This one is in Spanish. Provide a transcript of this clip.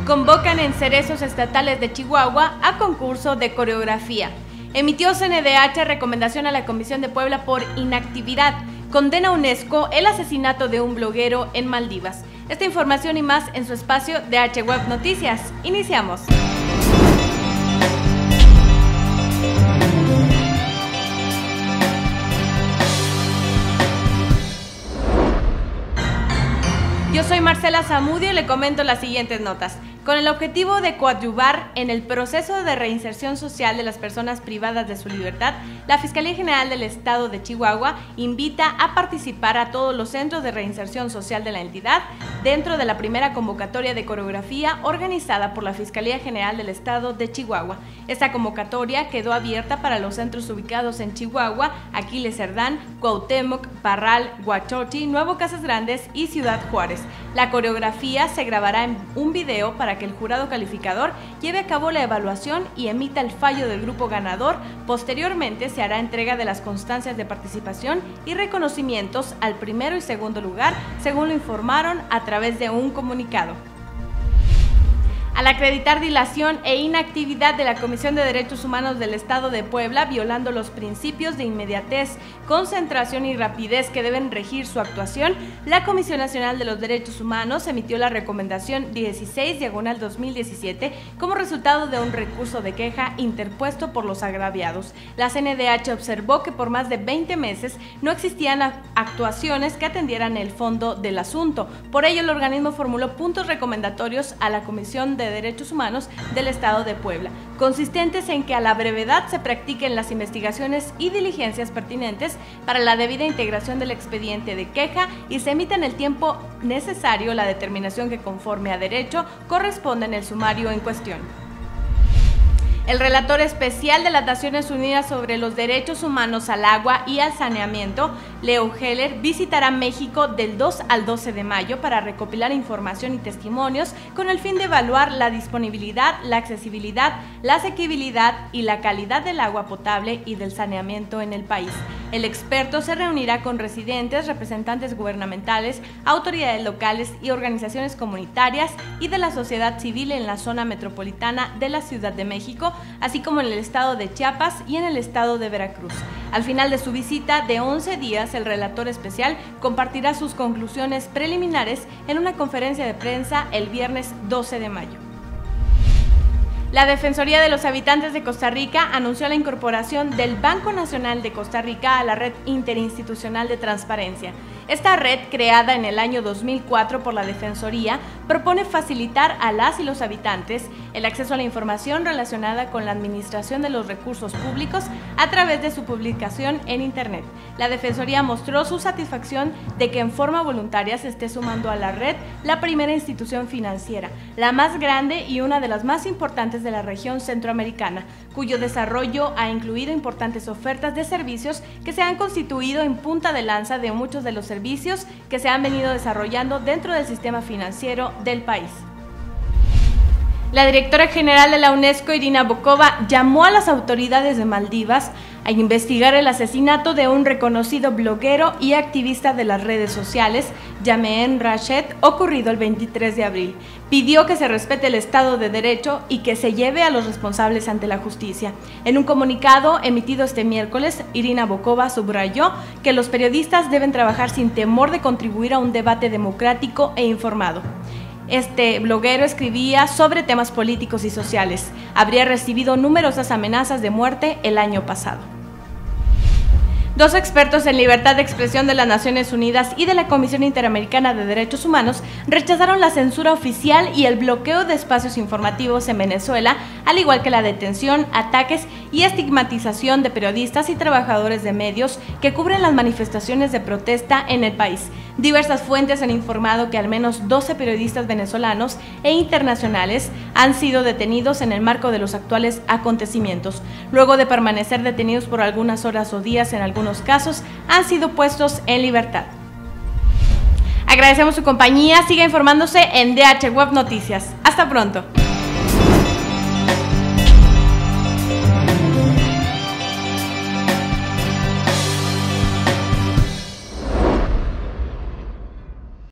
Convocan en Cerezos Estatales de Chihuahua a concurso de coreografía. Emitió CNDH recomendación a la Comisión de Puebla por inactividad. Condena UNESCO el asesinato de un bloguero en Maldivas. Esta información y más en su espacio DH Web Noticias. Iniciamos. Yo soy Marcela Zamudio y le comento las siguientes notas. Con el objetivo de coadyuvar en el proceso de reinserción social de las personas privadas de su libertad, la Fiscalía General del Estado de Chihuahua invita a participar a todos los centros de reinserción social de la entidad dentro de la primera convocatoria de coreografía organizada por la Fiscalía General del Estado de Chihuahua. Esta convocatoria quedó abierta para los centros ubicados en Chihuahua, Aquiles Cerdán, Cuauhtémoc, Parral, Huachochi, Nuevo Casas Grandes y Ciudad Juárez. La coreografía se grabará en un video para que el jurado calificador lleve a cabo la evaluación y emita el fallo del grupo ganador. Posteriormente se hará entrega de las constancias de participación y reconocimientos al primero y segundo lugar, según lo informaron a través de un comunicado. Al acreditar dilación e inactividad de la Comisión de Derechos Humanos del Estado de Puebla, violando los principios de inmediatez, concentración y rapidez que deben regir su actuación, la Comisión Nacional de los Derechos Humanos emitió la recomendación 16/2017 como resultado de un recurso de queja interpuesto por los agraviados. La CNDH observó que por más de 20 meses no existían actuaciones que atendieran el fondo del asunto. Por ello, el organismo formuló puntos recomendatorios a la Comisión de Derechos Humanos del Estado de Puebla, consistentes en que a la brevedad se practiquen las investigaciones y diligencias pertinentes para la debida integración del expediente de queja y se emita en el tiempo necesario la determinación que conforme a derecho corresponda en el sumario en cuestión. El relator especial de las Naciones Unidas sobre los Derechos Humanos al Agua y al Saneamiento, Leo Heller, visitará México del 2 al 12 de mayo para recopilar información y testimonios con el fin de evaluar la disponibilidad, la accesibilidad, la asequibilidad y la calidad del agua potable y del saneamiento en el país. El experto se reunirá con residentes, representantes gubernamentales, autoridades locales y organizaciones comunitarias y de la sociedad civil en la zona metropolitana de la Ciudad de México, así como en el estado de Chiapas y en el estado de Veracruz. Al final de su visita de 11 días, el relator especial compartirá sus conclusiones preliminares en una conferencia de prensa el viernes 12 de mayo. La Defensoría de los Habitantes de Costa Rica anunció la incorporación del Banco Nacional de Costa Rica a la Red Interinstitucional de Transparencia. Esta red, creada en el año 2004 por la Defensoría, propone facilitar a las y los habitantes el acceso a la información relacionada con la administración de los recursos públicos a través de su publicación en Internet. La Defensoría mostró su satisfacción de que en forma voluntaria se esté sumando a la red la primera institución financiera, la más grande y una de las más importantes de la región centroamericana, cuyo desarrollo ha incluido importantes ofertas de servicios que se han constituido en punta de lanza de muchos de los servicios que se han venido desarrollando dentro del sistema financiero del país. La directora general de la UNESCO, Irina Bokova, llamó a las autoridades de Maldivas a investigar el asesinato de un reconocido bloguero y activista de las redes sociales, Yameen Rashed, ocurrido el 23 de abril. Pidió que se respete el Estado de Derecho y que se lleve a los responsables ante la justicia. En un comunicado emitido este miércoles, Irina Bokova subrayó que los periodistas deben trabajar sin temor de contribuir a un debate democrático e informado. Este bloguero escribía sobre temas políticos y sociales. Habría recibido numerosas amenazas de muerte el año pasado. Dos expertos en libertad de expresión de las Naciones Unidas y de la Comisión Interamericana de Derechos Humanos rechazaron la censura oficial y el bloqueo de espacios informativos en Venezuela, al igual que la detención, ataques y estigmatización de periodistas y trabajadores de medios que cubren las manifestaciones de protesta en el país. Diversas fuentes han informado que al menos 12 periodistas venezolanos e internacionales han sido detenidos en el marco de los actuales acontecimientos. Luego de permanecer detenidos por algunas horas o días, en algunos casos han sido puestos en libertad. Agradecemos su compañía, siga informándose en DH Web Noticias. Hasta pronto.